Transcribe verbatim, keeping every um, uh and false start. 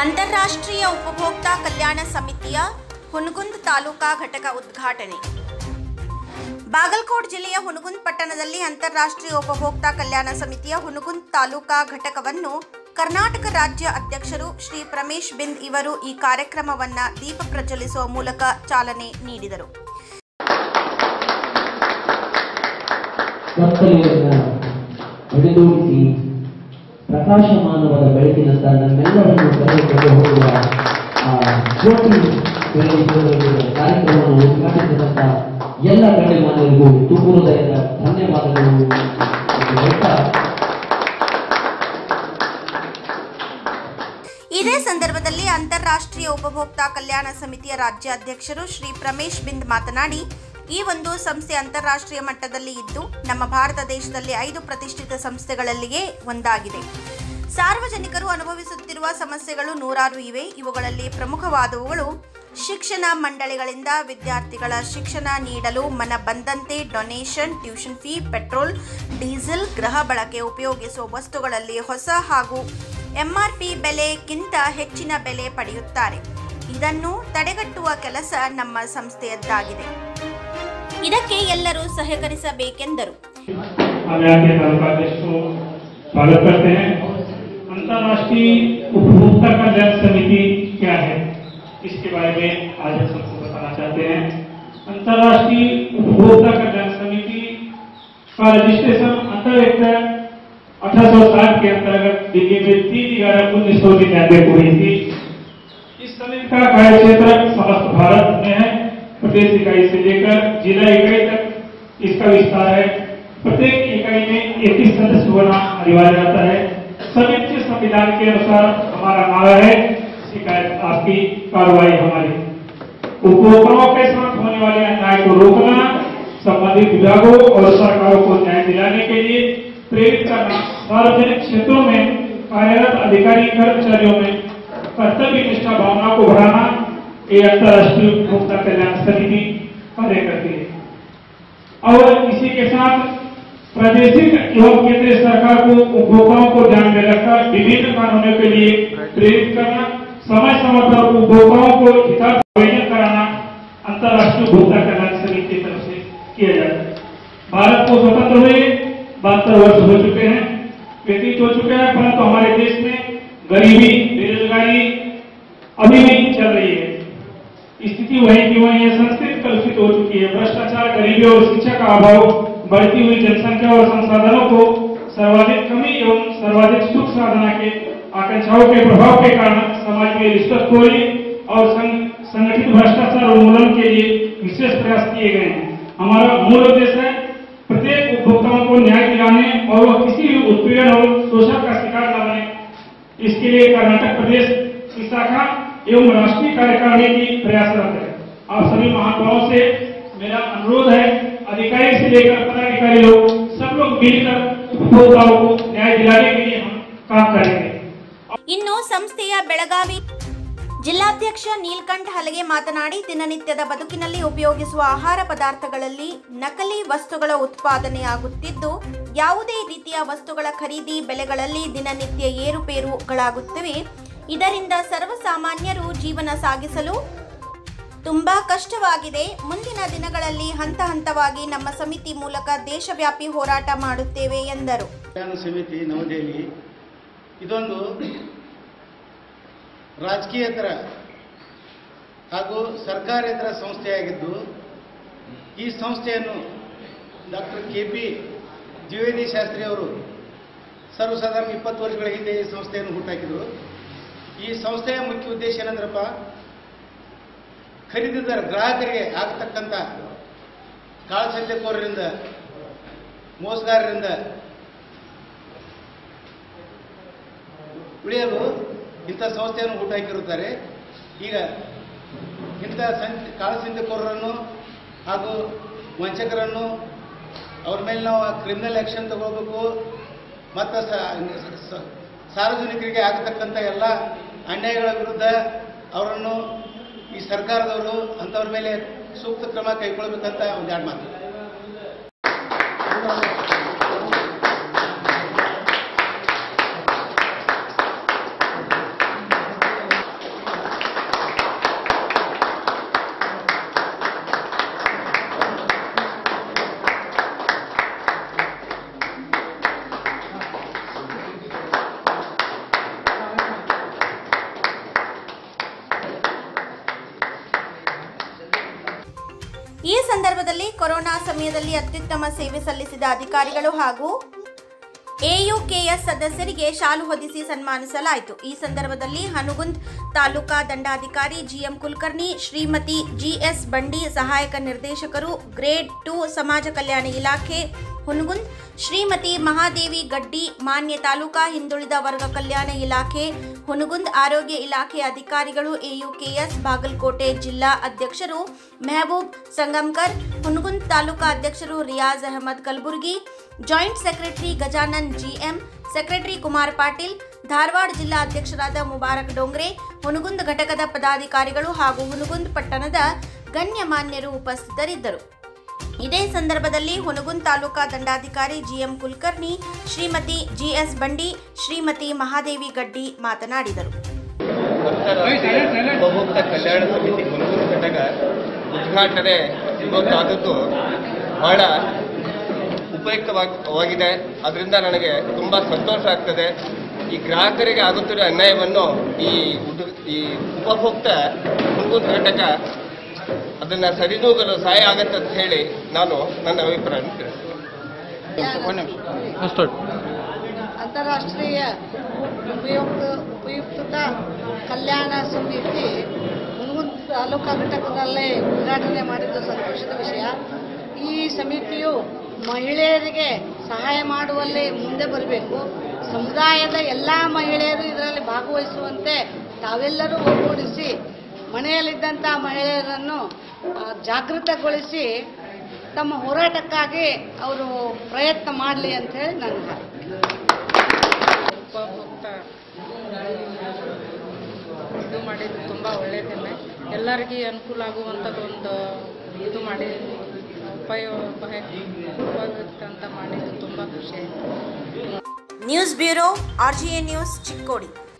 ಅಂತಾರಾಷ್ಟ್ರೀಯ ಉಪಭೋಕ್ತಾ ಕಲ್ಯಾಣ ಸಮಿತಿಯ ಹುನಗುಂದ ತಾಲೂಕಾ ಘಟಕ ಉದ್ಘಾಟನೆ. ಬಾಗಲಕೋಟೆ ಜಿಲ್ಲೆಯ ಹುನಗುಂದ ಪಟ್ಟಣದಲ್ಲಿ ಅಂತಾರಾಷ್ಟ್ರೀಯ ಉಪಭೋಕ್ತಾ ಕಲ್ಯಾಣ ಸಮಿತಿಯ ಹುನಗುಂದ ತಾಲೂಕಾ ಘಟಕವನ್ನು ಕರ್ನಾಟಕ ರಾಜ್ಯ ಅಧ್ಯಕ್ಷರು ಶ್ರೀ ಪ್ರಮೇಶ್ ಬಿಂದ್ ಇವರು ಈ ಕಾರ್ಯಕ್ರಮವನ್ನು ದೀಪ ಪ್ರಜ್ವಲಿಸುವ ಮೂಲಕ ಚಾಲನೆ ನೀಡಿದರು. ಪ್ರಕಾಶಮಾನವಾದ ಬೆಳಕಿನಂತ ನಮ್ಮೆಲ್ಲರನ್ನು ಕರೆದುಕೊಂಡು ಹೋಗುವ ಜ್ಯೋತಿ ಕಾರ್ಯಕ್ರಮವನ್ನು ಉದ್ಘಾಟಿಸಿದಂತ ಎಲ್ಲ ಗಣ್ಯಮಾನ್ಯರಿಗೂ ತುಂಬ ಹೃದಯದ ಧನ್ಯವಾದಗಳು. ಇದೇ ಸಂದರ್ಭದಲ್ಲಿ ಅಂತಾರಾಷ್ಟ್ರೀಯ ಉಪಭೋಕ್ತಾ ಕಲ್ಯಾಣ ಸಮಿತಿಯ ರಾಜ್ಯಾಧ್ಯಕ್ಷರು ಶ್ರೀ ಪ್ರಮೇಶ್ ಬಿಂದ್ ಮಾತನಾಡಿ, ಈ ಒಂದು ಸಂಸ್ಥೆ ಅಂತಾರಾಷ್ಟ್ರೀಯ ಮಟ್ಟದಲ್ಲಿ ಇದ್ದು ನಮ್ಮ ಭಾರತ ದೇಶದಲ್ಲಿ ಐದು ಪ್ರತಿಷ್ಠಿತ ಸಂಸ್ಥೆಗಳಲ್ಲಿಯೇ ಒಂದಾಗಿದೆ. ಸಾರ್ವಜನಿಕರು ಅನುಭವಿಸುತ್ತಿರುವ ಸಮಸ್ಯೆಗಳು ನೂರಾರು ಇವೆ. ಇವುಗಳಲ್ಲಿ ಪ್ರಮುಖವಾದವುಗಳು ಶಿಕ್ಷಣ ಮಂಡಳಿಗಳಿಂದ ವಿದ್ಯಾರ್ಥಿಗಳ ಶಿಕ್ಷಣ ನೀಡಲು ಮನ ಬಂದಂತೆ donation, tuition fee, petrol, diesel, ಗೃಹ ಬಳಕೆ ಉಪಯೋಗಿಸುವ ವಸ್ತುಗಳಲ್ಲಿ ಹೊಸ ಹಾಗೂ ಎಂಆರ್ಪಿ ಬೆಲೆಗಿಂತ ಹೆಚ್ಚಿನ ಬೆಲೆ ಪಡೆಯುತ್ತಾರೆ. ಇದನ್ನು ತಡೆಗಟ್ಟುವ ಕೆಲಸ ನಮ್ಮ ಸಂಸ್ಥೆಯದ್ದಾಗಿದೆ. ಇದಕ್ಕೆ ಎಲ್ಲರೂ ಸಹಕರಿಸಬೇಕೆಂದರು. अंतर्राष्ट्रीय उपभोक्ता कल्याण समिति क्या है, इसके बारे में आज हम सबको बताना चाहते हैं। अंतर्राष्ट्रीय उपभोक्ता कल्याण समिति का रजिस्ट्रेशन अंतर अठारह सौ साठ के अंतर्गत दिल्ली में तीन ग्यारह उन्नीस सौ निन्यानवे को हुई थी। इस समिति का कार्य क्षेत्र समस्त भारत में है। प्रदेश इकाई से लेकर जिला इकाई तक इसका विस्तार है। प्रत्येक इकाई में इक्कीस सदस्य होना अनिवार्य रहता है। समिति संविधान के अनुसार हमारा नारा है, शिकायत आपकी, कार्रवाई हमारी। उपभोक्ताओं के साथ होने वाले अन्याय को रोकना, संबंधित विभागों और सरकारों को न्याय दिलाने के लिए प्रेरित करना, सार्वजनिक क्षेत्रों में कार्यरत अधिकारी कर्मचारियों में कर्तव्य निष्ठा भावना को बढ़ाना, ये अंतर्राष्ट्रीय उपभोक्ता कल्याण समिति कार्य करती है। और इसी के साथ प्रादेशिक एवं केंद्रीय सरकार को उपभोक्ताओं को ध्यान में रखकर विभिन्न कानूनों के लिए प्रेरित करना, समय समय पर उपभोक्ताओं को हितार्थ आवेदन कराना अंतर्राष्ट्रीय उपभोक्ता कल्याण समिति की तरफ से किया जाता है। भारत को स्वतंत्र हुए बहत्तर वर्ष हो चुके हैं, व्यतीत हो चुके हैं, परंतु हमारे देश में गरीबी, बेरोजगारी अभी भी चल रही है। स्थिति वही की वही है, संस्कृति कलुषित हो चुकी है। भ्रष्टाचार, गरीबी और शिक्षा का अभाव, बढ़ती हुई जनसंख्या और संसाधनों को सर्वाधिक कमी एवं सर्वाधिक सुख साधना के आकांक्षाओं के प्रभाव के कारण समाज में रिश्वतखोरी और संगठित भ्रष्टाचार उन्मूलन के लिए विशेष प्रयास किए गए हैं। हमारा मूल उद्देश्य है प्रत्येक उपभोक्ताओं को न्याय दिलाने और वह किसी भी उत्पीड़न और शोषण का शिकार न बने। इसके लिए कर्नाटक प्रदेश की शाखा एवं राष्ट्रीय कार्यकारिणी की प्रयासरत है। आप सभी महानुभावों से मेरा अनुरोध है, अधिकारी से लेकर पदाधिकारी लोग सब लोग मिलकर उपभोक्ताओं को न्याय दिलाने के लिए हम काम करेंगे। ಇನ್ನು ಸಂಸ್ಥೆಯ ಬೆಳಗಾವಿ ಜಿಲ್ಲಾಧ್ಯಕ್ಷ ನೀಲಕಂಠ ಹಲಗೆ ಮಾತನಾಡಿ, ದಿನನಿತ್ಯದ ಬದುಕಿನಲ್ಲಿ ಉಪಯೋಗಿಸುವ ಆಹಾರ ಪದಾರ್ಥಗಳಲ್ಲಿ ನಕಲಿ ವಸ್ತುಗಳ ಉತ್ಪಾದನೆಯಾಗುತ್ತಿದ್ದು, ಯಾವುದೇ ರೀತಿಯ ವಸ್ತುಗಳ ಖರೀದಿ ಬೆಲೆಗಳಲ್ಲಿ ದಿನನಿತ್ಯ ಏರುಪೇರುಗಳಾಗುತ್ತಿವೆ. ಇದರಿಂದ ಸರ್ವಸಾಮಾನ್ಯರು ಜೀವನ ಸಾಗಿಸಲು ತುಂಬಾ ಕಷ್ಟವಾಗಿದೆ. ಮುಂದಿನ ದಿನಗಳಲ್ಲಿ ಹಂತ ಹಂತವಾಗಿ ನಮ್ಮ ಸಮಿತಿ ಮೂಲಕ ದೇಶವ್ಯಾಪಿ ಹೋರಾಟ ಮಾಡುತ್ತೇವೆ ಎಂದರು. ಸಮಿತಿ ನವದೆಹಲಿ ಇದೊಂದು ರಾಜಕೀಯೇತರ ಹಾಗೂ ಸರ್ಕಾರೇತರ ಸಂಸ್ಥೆಯಾಗಿದ್ದು, ಈ ಸಂಸ್ಥೆಯನ್ನು doctor K P Dwivedi Shastri ಅವರು ಸರ್ವಸಾಧಾರಣ ಇಪ್ಪತ್ತು ವರ್ಷಗಳ ಹಿಂದೆ ಈ ಸಂಸ್ಥೆಯನ್ನು ಹುಟ್ಟಾಕಿದರು. ಈ ಸಂಸ್ಥೆಯ ಮುಖ್ಯ ಉದ್ದೇಶ ಏನಂದ್ರಪ್ಪ, ಖರೀದಿದಾರ ಗ್ರಾಹಕರಿಗೆ ಆಗತಕ್ಕಂಥ ಕಾಳಸಂತೆಕೋರರಿಂದ, ಮೋಸಗಾರರಿಂದ ಉಳಿಯಲು ಇಂಥ ಸಂಸ್ಥೆಯನ್ನು ಹುಟ್ಟಾಕಿರುತ್ತಾರೆ. ಈಗ ಇಂಥ ಸಂತೆ ಕಾಳಸಂತೆಕೋರರನ್ನು ಹಾಗೂ ವಂಚಕರನ್ನು ಅವ್ರ ಮೇಲೆ ನಾವು ಕ್ರಿಮಿನಲ್ ಆ್ಯಕ್ಷನ್ ತಗೋಬೇಕು ಮತ್ತು ಸಾರ್ವಜನಿಕರಿಗೆ ಆಗತಕ್ಕಂಥ ಎಲ್ಲ ಅನ್ಯಾಯಗಳ ವಿರುದ್ಧ ಅವರನ್ನು ಈ ಸರ್ಕಾರದವರು ಅಂಥವ್ರ ಮೇಲೆ ಸೂಕ್ತ ಕ್ರಮ ಕೈಗೊಳ್ಳಬೇಕಂತ ಒಂದು ಎರಡು ಮಾತು. ಸಂದರ್ಭದಲ್ಲಿ ಕೊರೋನಾ ಸಮಯದಲ್ಲಿ ಅತ್ಯುತ್ತಮ ಸೇವೆ ಸಲ್ಲಿಸಿದ ಅಧಿಕಾರಿಗಳು ಹಾಗೂ ಎಯುಕೆಎಸ್ ಸದಸ್ಯರಿಗೆ ಶಾಲು ಹೊದಿಸಿ ಸನ್ಮಾನಿಸಲಾಯಿತು. ಈ ಸಂದರ್ಭದಲ್ಲಿ ಹನಗುಂದ್ ತಾಲೂಕಾ ದಂಡಾಧಿಕಾರಿ ಜಿಎಂ ಕುಲಕರ್ಣಿ, ಶ್ರೀಮತಿ ಜಿಎಸ್ ಬಂಡಿ, ಸಹಾಯಕ ನಿರ್ದೇಶಕರು ಗ್ರೇಡ್ ಟು ಸಮಾಜ ಕಲ್ಯಾಣ ಇಲಾಖೆ ಹುನಗುಂದ್, ಶ್ರೀಮತಿ ಮಹಾದೇವಿ ಗಡ್ಡಿ, ಮಾನ್ಯ ತಾಲೂಕಾ ಹಿಂದುಳಿದ ವರ್ಗ ಕಲ್ಯಾಣ ಇಲಾಖೆ ಹುನಗುಂದ್, ಆರೋಗ್ಯ ಇಲಾಖೆ ಅಧಿಕಾರಿಗಳು, ಎಯುಕೆಎಸ್ ಬಾಗಲಕೋಟೆ ಜಿಲ್ಲಾ ಅಧ್ಯಕ್ಷರು ಮೆಹಬೂಬ್ ಸಂಗಮ್ಕರ್, ಹುನಗುಂದ್ ತಾಲೂಕಾ ಅಧ್ಯಕ್ಷರು Riyaz Ahmed Kalaburagi, joint secretary Gajanan GM, secretary Kumar Patil, Dharwad ಜಿಲ್ಲಾ ಅಧ್ಯಕ್ಷರಾದ ಮುಬಾರಕ್ ಡೋಂಗ್ರೆ, ಹುನಗುಂದ್ ಘಟಕದ ಪದಾಧಿಕಾರಿಗಳು ಹಾಗೂ ಹುನಗುಂದ್ ಪಟ್ಟಣದ ಗಣ್ಯಮಾನ್ಯರು ಉಪಸ್ಥಿತರಿದ್ದರು. ಇದೇ ಸಂದರ್ಭದಲ್ಲಿ ಹುನಗುಂದ್ ತಾಲೂಕಾ ದಂಡಾಧಿಕಾರಿ ಜಿಎಂ ಕುಲಕರ್ಣಿ, ಶ್ರೀಮತಿ ಜಿಎಸ್ ಬಂಡಿ, ಶ್ರೀಮತಿ ಮಹಾದೇವಿ ಗಡ್ಡಿ ಮಾತನಾಡಿದರು. ಉಪಭೋಕ್ತಾ ಕಲ್ಯಾಣ ಸಮಿತಿ ಹುನಗುಂದ್ ಘಟಕ ಉದ್ಘಾಟನೆ ಇವತ್ತಾದದ್ದು ಬಹಳ ಉಪಯುಕ್ತವಾಗಿದೆ. ಅದರಿಂದ ನನಗೆ ತುಂಬ ಸಂತೋಷ ಆಗ್ತದೆ. ಈ ಗ್ರಾಹಕರಿಗೆ ಆಗುತ್ತಿರುವ ಅನ್ಯಾಯವನ್ನು ಈ ಈ ಉಪಭೋಕ್ತಾ ಹುನಗುಂದ್ ಘಟಕ ಅದನ್ನು ಸರಿದೂಗಲು ಸಹಾಯ ಆಗತ್ತೆ ಅಂತ ಹೇಳಿ ನಾನು ನನ್ನ ಅಭಿಪ್ರಾಯ ತಿಳಿಸ್ತೇನೆ. ಅಂತಾರಾಷ್ಟ್ರೀಯ ಉಪಯುಕ್ತ ಉಪಯುಕ್ತತಾ ಕಲ್ಯಾಣ ಸಮಿತಿ ಹುನಗುಂದ್ ತಾಲೂಕಾ ಘಟಕದಲ್ಲೇ ಉದ್ಘಾಟನೆ ಮಾಡಿದ್ದು ಸಂತೋಷದ ವಿಷಯ. ಈ ಸಮಿತಿಯು ಮಹಿಳೆಯರಿಗೆ ಸಹಾಯ ಮಾಡುವಲ್ಲಿ ಮುಂದೆ ಬರಬೇಕು. ಸಮುದಾಯದ ಎಲ್ಲ ಮಹಿಳೆಯರು ಇದರಲ್ಲಿ ಭಾಗವಹಿಸುವಂತೆ ತಾವೆಲ್ಲರೂ ಒಗ್ಗೂಡಿಸಿ ಮನೆಯಲ್ಲಿದ್ದಂಥ ಮಹಿಳೆಯರನ್ನು ಜಾಗೃತಗೊಳಿಸಿ ತಮ್ಮ ಹೋರಾಟಕ್ಕಾಗಿ ಅವರು ಪ್ರಯತ್ನ ಮಾಡಲಿ ಅಂತ ಹೇಳಿ ನನ್ನ ಉಪಭೋಕ್ತಾ ಇದು ಮಾಡಿದ್ದು ತುಂಬ ಒಳ್ಳೆಯದನ್ನೇ ಎಲ್ಲರಿಗೂ ಅನುಕೂಲ ಆಗುವಂಥದ್ದು ಒಂದು ಇದು ಮಾಡಿ ಉಪಯೋಗ ಉಪಯುಕ್ತ ಅಂತ ಮಾಡಿದ್ದು ತುಂಬ ಖುಷಿ ಆಯಿತು. News bureau, RGA news, Chikkodi.